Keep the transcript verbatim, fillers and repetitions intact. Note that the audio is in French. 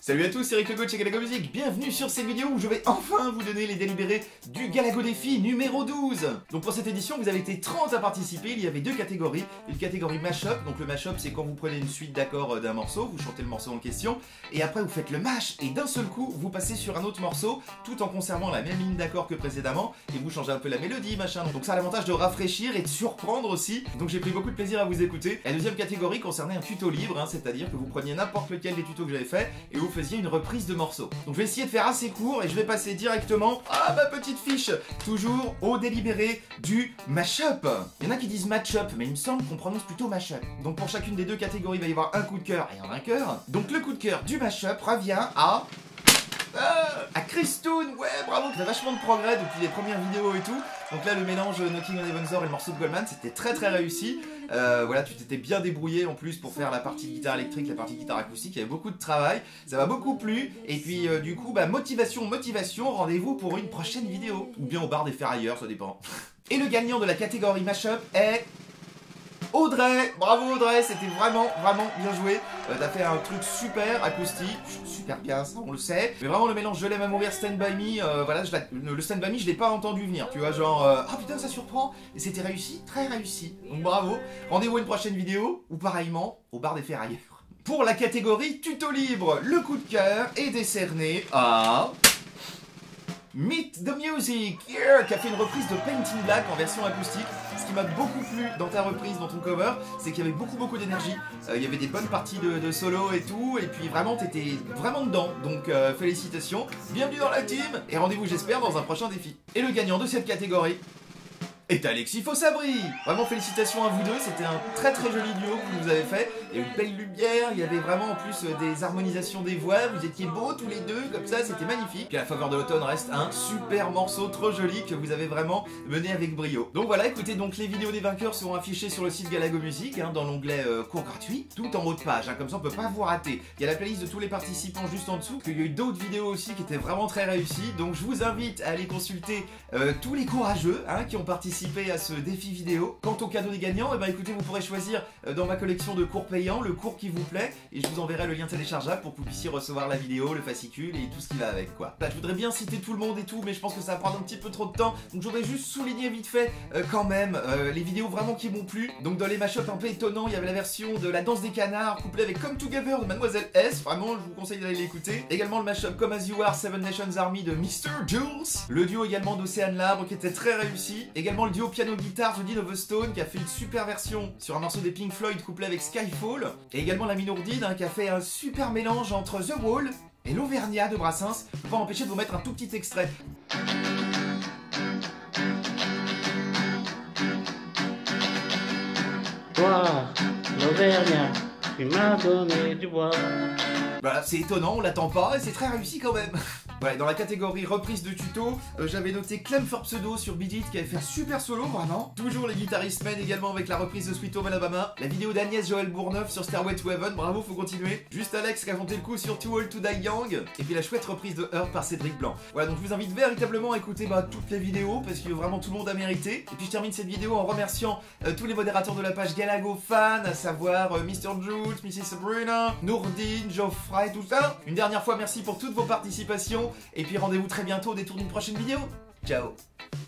Salut à tous, c'est Eric Le Goat chez Galago Music, bienvenue sur cette vidéo où je vais enfin vous donner les délibérés du Galago Défi numéro douze. Donc pour cette édition, vous avez été trente à participer, il y avait deux catégories. Une catégorie mashup, donc le mashup c'est quand vous prenez une suite d'accords d'un morceau, vous chantez le morceau en question, et après vous faites le mash, et d'un seul coup, vous passez sur un autre morceau, tout en conservant la même ligne d'accords que précédemment, et vous changez un peu la mélodie, machin. Donc ça a l'avantage de rafraîchir et de surprendre aussi, donc j'ai pris beaucoup de plaisir à vous écouter. La deuxième catégorie concernait un tuto libre, hein, c'est-à-dire que vous preniez n'importe lequel des tutos que j'avais fait, et vous faisiez une reprise de morceaux. Donc je vais essayer de faire assez court et je vais passer directement à ma petite fiche, toujours au délibéré du mashup. Il y en a qui disent match-up, mais il me semble qu'on prononce plutôt mashup. Donc pour chacune des deux catégories, il va y avoir un coup de cœur et un vainqueur. Donc le coup de cœur du mashup revient à... Ah, à Chris Toon, ouais, bravo, il y a vachement de progrès depuis les premières vidéos et tout. Donc là, le mélange Knocking on Heaven's Door et le morceau de Goldman, c'était très très réussi. Euh, voilà, tu t'étais bien débrouillé en plus pour faire la partie guitare électrique, la partie guitare acoustique, il y avait beaucoup de travail, ça m'a beaucoup plu. Et puis euh, du coup, bah motivation, motivation, rendez-vous pour une prochaine vidéo. Ou bien au bar des ferrailleurs, ça dépend. Et le gagnant de la catégorie mashup est... Audrey, bravo Audrey, c'était vraiment, vraiment bien joué. Euh, T'as fait un truc super acoustique, super bien, ça on le sait. Mais vraiment le mélange Je l'aime à mourir, Stand By Me, euh, voilà, je le Stand By Me, je l'ai pas entendu venir. Tu vois, genre, euh, ah putain, ça surprend. Et c'était réussi, très réussi. Donc bravo. Rendez-vous à une prochaine vidéo, ou pareillement, au bar des ferrailleurs. Pour la catégorie tuto libre, le coup de cœur est décerné à... Meet the Music, yeah, qui a fait une reprise de Paint in Black en version acoustique. Ce qui m'a beaucoup plu dans ta reprise, dans ton cover, c'est qu'il y avait beaucoup beaucoup d'énergie. Euh, il y avait des bonnes parties de, de solo et tout, et puis vraiment t'étais vraiment dedans. Donc euh, félicitations, bienvenue dans la team, et rendez-vous j'espère dans un prochain défi. Et le gagnant de cette catégorie est Alexis Fossabri. Vraiment félicitations à vous deux, c'était un très très joli duo que vous nous avez fait. Il y a eu une belle lumière, il y avait vraiment en plus des harmonisations des voix, vous étiez beaux tous les deux, comme ça c'était magnifique. Puis à la faveur de l'automne reste un super morceau trop joli que vous avez vraiment mené avec brio. Donc voilà, écoutez, donc les vidéos des vainqueurs seront affichées sur le site Galago Music, hein, dans l'onglet euh, cours gratuit, tout en haut de page, hein, comme ça on peut pas vous rater. Il y a la playlist de tous les participants juste en dessous, qu'il y a eu d'autres vidéos aussi qui étaient vraiment très réussies, donc je vous invite à aller consulter euh, tous les courageux hein, qui ont participé à ce défi vidéo. Quant au cadeau des gagnants, eh ben, écoutez, vous pourrez choisir euh, dans ma collection de cours payants le cours qui vous plaît et je vous enverrai le lien téléchargeable pour que vous puissiez recevoir la vidéo, le fascicule et tout ce qui va avec quoi. Là, je voudrais bien citer tout le monde et tout, mais je pense que ça va prendre un petit peu trop de temps, donc je voudrais juste souligner vite fait euh, quand même euh, les vidéos vraiment qui m'ont plu. Donc dans les mashups un peu étonnants, il y avait la version de La Danse des Canards couplée avec Come Together de Mademoiselle S, vraiment je vous conseille d'aller l'écouter. Également le mashup Come As You Are, Seven Nations Army de mister Jules. Le duo également d'Océane Labre qui était très réussi. Également le duo piano-guitare The Dean of the Stone qui a fait une super version sur un morceau des Pink Floyd couplé avec Skyfall. Et également la Minourdine hein, qui a fait un super mélange entre The Wall et l'Auvergnat de Brassens. Je peux pas m'empêcher de vous mettre un tout petit extrait. Toi, l'Auvergnat, tu m'as donné du bois. Voilà, c'est étonnant, on l'attend pas et c'est très réussi quand même. Ouais, dans la catégorie reprise de tuto, euh, j'avais noté Clem for Pseudo sur Beat It qui avait fait un super solo, vraiment. Toujours les guitaristes men également avec la reprise de Sweet Home Alabama. La vidéo d'Agnès Joël Bourneuf sur Stairway to Heaven, bravo, faut continuer. Juste Alex qui a monté le coup sur Too Old to Die Young. Et puis la chouette reprise de Earth par Cédric Blanc. Voilà, donc je vous invite véritablement à écouter bah, toutes les vidéos parce que vraiment tout le monde a mérité. Et puis je termine cette vidéo en remerciant euh, tous les modérateurs de la page Galago Fan, à savoir euh, mister Jules, missus Sabrina, Nourdine, Geoffrey, tout ça. Une dernière fois, merci pour toutes vos participations. Et puis rendez-vous très bientôt au détour d'une prochaine vidéo. Ciao.